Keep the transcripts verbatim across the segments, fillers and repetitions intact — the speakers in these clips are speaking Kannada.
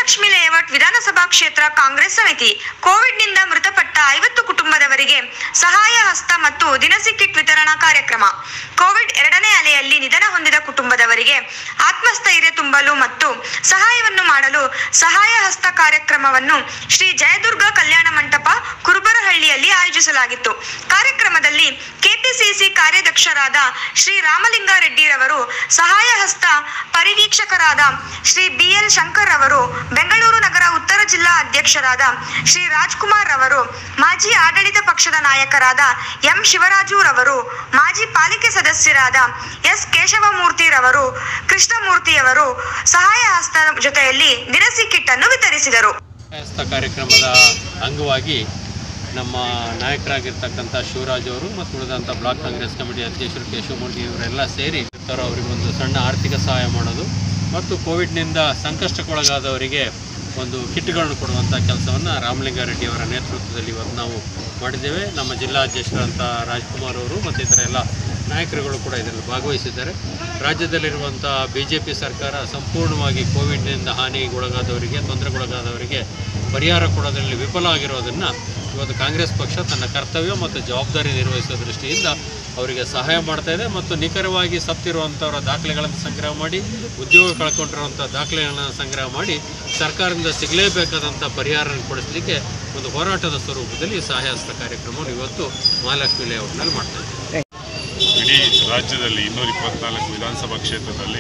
ಮಹಾಲಕ್ಷ್ಮಿ ಲೇಔಟ್ ವಿಧಾನಸಭಾ ಕ್ಷೇತ್ರ ಕಾಂಗ್ರೆಸ್ ಸಮಿತಿ ಕೋವಿಡ್ನಿಂದ ಮೃತಪಟ್ಟ ಐವತ್ತು ಕುಟುಂಬದವರಿಗೆ ಸಹಾಯ ಹಸ್ತ ಮತ್ತು ದಿನಸಿ ಕಿಟ್ ವಿತರಣಾ ಕಾರ್ಯಕ್ರಮ. ಕೋವಿಡ್ ಎರಡನೇ ಅಲೆಯಲ್ಲಿ ನಿಧನ ಹೊಂದಿದ ಕುಟುಂಬದವರಿಗೆ ಆತ್ಮಸ್ಥೈರ್ಯ ತುಂಬಲು ಮತ್ತು ಸಹಾಯವನ್ನು ಮಾಡಲು ಸಹಾಯ ಹಸ್ತ ಕಾರ್ಯಕ್ರಮವನ್ನು ಶ್ರೀ ಜಯದುರ್ಗ ಕಲ್ಯಾಣ ಮಂಟಪ ಕುರುಬರಹಳ್ಳಿಯಲ್ಲಿ ಆಯೋಜಿಸಲಾಗಿತ್ತು. ಕಾರ್ಯಕ್ರಮದಲ್ಲಿ ಕೆಪಿಸಿಸಿ ಕಾರ್ಯಾಧ್ಯಕ್ಷರಾದ ಶ್ರೀ ರಾಮಲಿಂಗಾರೆಡ್ಡಿರವರು, ಸಹಾಯ ಹಸ್ತ ಪರಿವೀಕ್ಷಕರಾದ ಶ್ರೀ ಬಿ ಎಲ್ ಶಂಕರ್ ಅವರು, ಬೆಂಗಳೂರು ನಗರ ಉತ್ತರ ಜಿಲ್ಲಾ ಅಧ್ಯಕ್ಷರಾದ ಶ್ರೀ ರಾಜ್ಕುಮಾರ್ ರವರು, ಮಾಜಿ ಆಡಳಿತ ಪಕ್ಷದ ನಾಯಕರಾದ ಎಂ ಶಿವರಾಜು ರವರು, ಮಾಜಿ ಪಾಲಿಕೆ ಸದಸ್ಯರಾದ ಎಸ್ ಕೇಶವಮೂರ್ತಿ ರವರು, ಕೃಷ್ಣಮೂರ್ತಿಯವರು ಸಹಾಯ ಹಸ್ತ ಜೊತೆಯಲ್ಲಿ ದಿನಸಿ ಕಿಟ್ ಅನ್ನು ವಿತರಿಸಿದರು. ಹಸ್ತ ಕಾರ್ಯಕ್ರಮದ ಅಂಗವಾಗಿ ನಮ್ಮ ನಾಯಕರಾಗಿರ್ತಕ್ಕಂಥ ಶಿವರಾಜ್ ಅವರು ಮತ್ತು ಉಳಿದಂಥ ಬ್ಲಾಕ್ ಕಾಂಗ್ರೆಸ್ ಕಮಿಟಿ ಅಧ್ಯಕ್ಷರು ಕೇಶವಮೂರ್ತಿ ಇವರೆಲ್ಲ ಸೇರಿ ಅವರಿಗೊಂದು ಸಣ್ಣ ಆರ್ಥಿಕ ಸಹಾಯ ಮಾಡೋದು ಮತ್ತು ಕೋವಿಡ್ನಿಂದ ಸಂಕಷ್ಟಕ್ಕೊಳಗಾದವರಿಗೆ ಒಂದು ಕಿಟ್ಗಳನ್ನು ಕೊಡುವಂಥ ಕೆಲಸವನ್ನು ರಾಮಲಿಂಗಾರೆಡ್ಡಿ ಅವರ ನೇತೃತ್ವದಲ್ಲಿ ಇವತ್ತು ನಾವು ಮಾಡಿದ್ದೇವೆ. ನಮ್ಮ ಜಿಲ್ಲಾಧ್ಯಕ್ಷರಂಥ ರಾಜ್ಕುಮಾರ್ ಅವರು ಮತ್ತು ಇತರ ಎಲ್ಲ ನಾಯಕರುಗಳು ಕೂಡ ಇದರಲ್ಲಿ ಭಾಗವಹಿಸಿದ್ದಾರೆ. ರಾಜ್ಯದಲ್ಲಿರುವಂಥ ಬಿ ಜೆ ಪಿ ಸರ್ಕಾರ ಸಂಪೂರ್ಣವಾಗಿ ಕೋವಿಡ್ನಿಂದ ಹಾನಿಗೊಳಗಾದವರಿಗೆ, ತೊಂದರೆಗೊಳಗಾದವರಿಗೆ ಪರಿಹಾರ ಕೊಡೋದರಲ್ಲಿ ವಿಫಲ ಆಗಿರೋದನ್ನು ಇವತ್ತು ಕಾಂಗ್ರೆಸ್ ಪಕ್ಷ ತನ್ನ ಕರ್ತವ್ಯ ಮತ್ತು ಜವಾಬ್ದಾರಿ ನಿರ್ವಹಿಸುವ ದೃಷ್ಟಿಯಿಂದ ಅವರಿಗೆ ಸಹಾಯ ಮಾಡ್ತಾ ಇದೆ ಮತ್ತು ನಿಖರವಾಗಿ ಸತ್ತಿರುವಂಥವರ ದಾಖಲೆಗಳನ್ನು ಸಂಗ್ರಹ ಮಾಡಿ, ಉದ್ಯೋಗ ಕಳ್ಕೊಂಡಿರುವಂಥ ದಾಖಲೆಗಳನ್ನು ಸಂಗ್ರಹ ಮಾಡಿ ಸರ್ಕಾರದಿಂದ ಸಿಗಲೇಬೇಕಾದಂಥ ಪರಿಹಾರ ಕೊಡಿಸಲಿಕ್ಕೆ ಒಂದು ಹೋರಾಟದ ಸ್ವರೂಪದಲ್ಲಿ ಸಹಾಯ ಹಸ್ತ ಕಾರ್ಯಕ್ರಮವನ್ನು ಇವತ್ತು ಮಹಾಲಕ್ಷ್ಮಿ ಲೇಔಟ್ನಲ್ಲಿ ಮಾಡ್ತಾ ಇದ್ದೀವಿ. ಇಡೀ ರಾಜ್ಯದಲ್ಲಿ ಇನ್ನೂರ ಇಪ್ಪತ್ನಾಲ್ಕು ವಿಧಾನಸಭಾ ಕ್ಷೇತ್ರದಲ್ಲಿ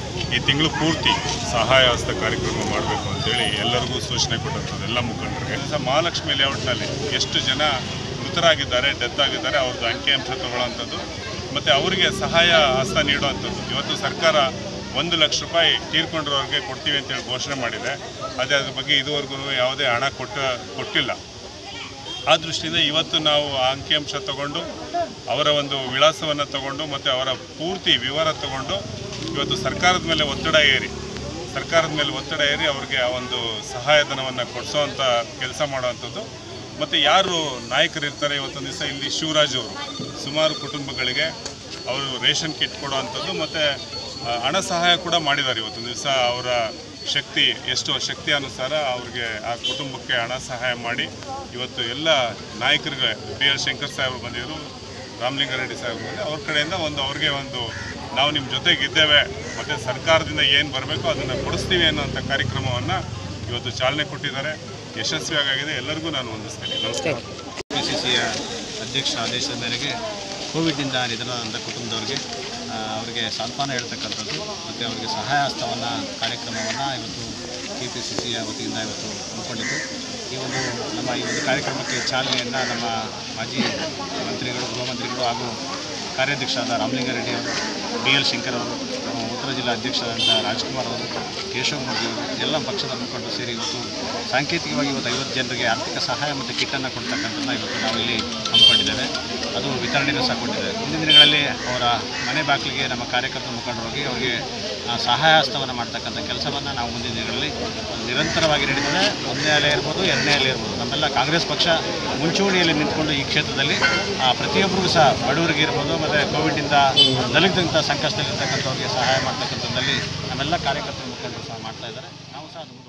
ಈ ತಿಂಗಳು ಪೂರ್ತಿ ಸಹಾಯ ಹಸ್ತ ಕಾರ್ಯಕ್ರಮ ಮಾಡಬೇಕು ಅಂತೇಳಿ ಎಲ್ಲರಿಗೂ ಸೂಚನೆ ಕೊಟ್ಟಂಥದ್ದು ಎಲ್ಲ ಮುಖಂಡರಿಗೆ. ಮಹಾಲಕ್ಷ್ಮಿ ಲೇಔಟ್ನಲ್ಲಿ ಎಷ್ಟು ಜನ ಮೃತರಾಗಿದ್ದಾರೆ, ಡೆತ್ ಆಗಿದ್ದಾರೆ, ಅವ್ರದ್ದು ಅಂಕಿಅಂಶ ತಗೊಳ್ಳೋವಂಥದ್ದು ಮತ್ತು ಅವರಿಗೆ ಸಹಾಯ ಹಸ್ತ ನೀಡುವಂಥದ್ದು. ಇವತ್ತು ಸರ್ಕಾರ ಒಂದು ಲಕ್ಷ ರೂಪಾಯಿ ತೀರ್ಕೊಂಡಿರೋರಿಗೆ ಕೊಡ್ತೀವಿ ಅಂತೇಳಿ ಘೋಷಣೆ ಮಾಡಿದೆ. ಅದೇ ಅದ್ರ ಬಗ್ಗೆ ಇದುವರೆಗೂ ಯಾವುದೇ ಹಣ ಕೊಟ್ಟ ಕೊಟ್ಟಿಲ್ಲ. ಆ ದೃಷ್ಟಿಯಿಂದ ಇವತ್ತು ನಾವು ಆ ಅಂಕಿಅಂಶ ತಗೊಂಡು ಅವರ ಒಂದು ವಿಳಾಸವನ್ನು ತಗೊಂಡು ಮತ್ತು ಅವರ ಪೂರ್ತಿ ವಿವರ ತಗೊಂಡು ಇವತ್ತು ಸರ್ಕಾರದ ಮೇಲೆ ಒತ್ತಡ ಏರಿ ಸರ್ಕಾರದ ಮೇಲೆ ಒತ್ತಡ ಏರಿ ಅವ್ರಿಗೆ ಆ ಒಂದು ಸಹಾಯಧನವನ್ನು ಕೊಡಿಸೋವಂಥ ಕೆಲಸ ಮಾಡುವಂಥದ್ದು. ಮತ್ತು ಯಾರು ನಾಯಕರಿರ್ತಾರೆ, ಇವತ್ತೊಂದು ದಿವಸ ಇಲ್ಲಿ ಶಿವರಾಜ್ ಅವರು ಸುಮಾರು ಕುಟುಂಬಗಳಿಗೆ ಅವರು ರೇಷನ್ ಕಿಟ್ ಕೊಡುವಂಥದ್ದು ಮತ್ತು ಹಣ ಸಹಾಯ ಕೂಡ ಮಾಡಿದ್ದಾರೆ. ಇವತ್ತೊಂದು ದಿವಸ ಅವರ ಶಕ್ತಿ ಎಷ್ಟು ಶಕ್ತಿ ಅನುಸಾರ ಅವ್ರಿಗೆ ಆ ಕುಟುಂಬಕ್ಕೆ ಹಣ ಸಹಾಯ ಮಾಡಿ ಇವತ್ತು ಎಲ್ಲ ನಾಯಕರಿಗೆ ಬಿ ಎಲ್ ಶಂಕರ್ ಸಾಹೇಬರು ಬಂದಿದ್ದರು, ರಾಮಲಿಂಗಾರೆಡ್ಡಿ ಸಾಹೇಬರು ಬಂದು ಅವ್ರ ಕಡೆಯಿಂದ ಒಂದು ಅವ್ರಿಗೆ ಒಂದು ನಾವು ನಿಮ್ಮ ಜೊತೆಗಿದ್ದೇವೆ ಮತ್ತು ಸರ್ಕಾರದಿಂದ ಏನು ಬರಬೇಕೋ ಅದನ್ನು ಕೊಡಿಸ್ತೀವಿ ಅನ್ನೋಂಥ ಕಾರ್ಯಕ್ರಮವನ್ನು ಇವತ್ತು ಚಾಲನೆ ಕೊಟ್ಟಿದ್ದಾರೆ. ಯಶಸ್ವಿಯಾಗಿದೆ. ಎಲ್ಲರಿಗೂ ನಾನು ವಂದಿಸ್ತೇನೆ. ನಮಸ್ಕಾರ. ಪಿ ಸಿ ಸಿಯ ಅಧ್ಯಕ್ಷ ಆದೇಶದ ಮೇರೆಗೆ ಕೋವಿಡ್ನಿಂದ ನಿಧನರಾದಂಥ ಕುಟುಂಬದವ್ರಿಗೆ ಅವರಿಗೆ ಸಾಂತ್ವನ ಹೇಳ್ತಕ್ಕಂಥದ್ದು ಮತ್ತು ಅವರಿಗೆ ಸಹಾಯ ಹಸ್ತವನ್ನು ಕಾರ್ಯಕ್ರಮವನ್ನು ಇವತ್ತು ಕೆ ಪಿ ಸಿ ಸಿಯ ವತಿಯಿಂದ ಇವತ್ತು ಹಮ್ಮಿಕೊಂಡಿದ್ದು. ಈ ಒಂದು ನಮ್ಮ ಈ ಒಂದು ಕಾರ್ಯಕ್ರಮಕ್ಕೆ ಚಾಲನೆಯನ್ನು ನಮ್ಮ ಮಾಜಿ ಮಂತ್ರಿಗಳು, ಗೃಹ ಮಂತ್ರಿಗಳು ಹಾಗೂ ಕಾರ್ಯಾಧ್ಯಕ್ಷರಾದ ರಾಮಲಿಂಗಾರೆಡ್ಡಿ ಅವರು, ಬಿ ಎಲ್ ಶಂಕರ್ ಅವರು, ಉತ್ತರ ಜಿಲ್ಲಾ ಅಧ್ಯಕ್ಷರಾದಂಥ ರಾಜ್ಕುಮಾರ್ ಅವರು, ಕೇಶವಮೂರ್ತಿ ಅವರು, ಎಲ್ಲ ಪಕ್ಷದ ಮುಖಂಡರು ಸೇರಿ ಇವತ್ತು ಸಾಂಕೇತಿಕವಾಗಿ ಇವತ್ತು ಐವತ್ತು ಜನರಿಗೆ ಆರ್ಥಿಕ ಸಹಾಯ ಮತ್ತು ಕಿಟ್ಟನ್ನು ಕೊಡ್ತಕ್ಕಂಥದ್ದನ್ನ ಇವತ್ತು ನಾವು ಇಲ್ಲಿ ಹಮ್ಮಿಕೊಂಡಿದ್ದೇವೆ. ಅದು ವಿತರಣೆಯನ್ನು ಸಹ ಕೊಟ್ಟಿದ್ದೇವೆ. ಮುಂದಿನ ದಿನಗಳಲ್ಲಿ ಅವರ ಮನೆ ಬಾಗಿಲಿಗೆ ನಮ್ಮ ಕಾರ್ಯಕರ್ತರ ಮುಖಂಡರಿಗೆ ಅವರಿಗೆ ಸಹಾಯ ಹಸ್ತವನ್ನು ಮಾಡ್ತಕ್ಕಂಥ ಕೆಲಸವನ್ನು ನಾವು ಮುಂದಿನ ದಿನಗಳಲ್ಲಿ ನಿರಂತರವಾಗಿ ನಡೀತದೆ. ಒಂದನೇ ಅಲೆ ಇರ್ಬೋದು, ಎರಡನೇ ಅಲೆ ಇರ್ಬೋದು, ನಮ್ಮೆಲ್ಲ ಕಾಂಗ್ರೆಸ್ ಪಕ್ಷ ಮುಂಚೂಣಿಯಲ್ಲಿ ನಿಂತ್ಕೊಂಡು ಈ ಕ್ಷೇತ್ರದಲ್ಲಿ ಪ್ರತಿಯೊಬ್ಬರಿಗೂ ಸಹ ಬಡವರಿಗೆ ಇರ್ಬೋದು ಮತ್ತು ಕೋವಿಡ್ನಿಂದ ನಲುಗಿದಂಥ ಸಂಕಷ್ಟದಲ್ಲಿರ್ತಕ್ಕಂಥವ್ರಿಗೆ ಸಹಾಯ ಮಾಡ್ತಕ್ಕಂಥದ್ದಲ್ಲಿ ನಮ್ಮೆಲ್ಲ ಕಾರ್ಯಕರ್ತರ ಮುಖಂಡರು ಸಹ ಮಾಡ್ತಾ ಇದ್ದಾರೆ. ನಾವು ಸಹ